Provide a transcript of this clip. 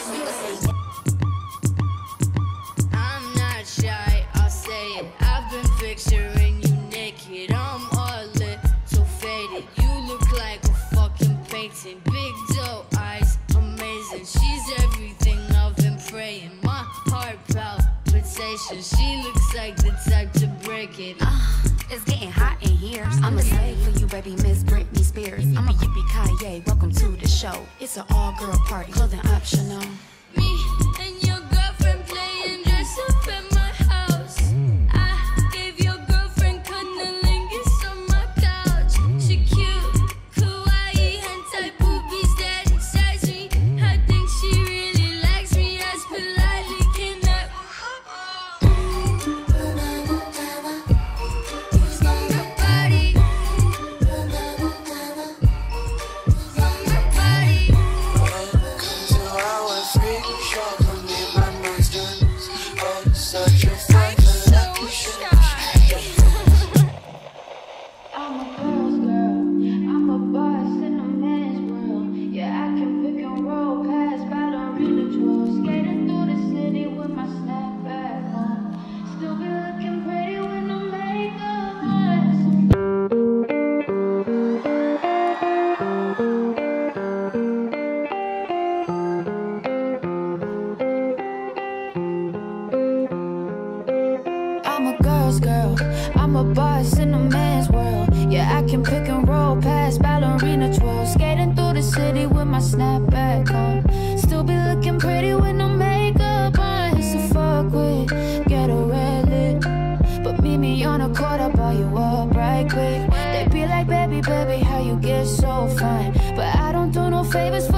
I'm not shy, I'll say it. I've been picturing you naked. I'm all lit, so faded. You look like a fucking painting. Big doe eyes, amazing. She's everything I've been praying. My heart palpitation. She looks like the type to break it. It's getting hot in here. I'm a slave for you, baby, Miss Britney Spears. I'm a yippee Kanye, welcome to the show. It's an all-girl party, clothing optional. Me and your girlfriend playing dress up at my house. I gave your girlfriend cunnilingus on my couch. She cute, kawaii, hentai boobies that excite me. I think she really likes me as politely can I? I'm a girl's girl, I'm a boss in a man's world. Yeah, I can pick and roll past ballerina twirls. Skating through the city with my snapback on. Still be looking pretty with no makeup on. I'm a girl's girl, I'm a boss in a man's world. Yeah, I can pick and roll past ballerina twirls. Skating through the city with my snapback on. Still be looking pretty with no makeup on. It's a fuck with, get a red lip. But meet me on a court, I'll buy you up right quick. They be like, baby, baby, how you get so fine? But I don't do no favors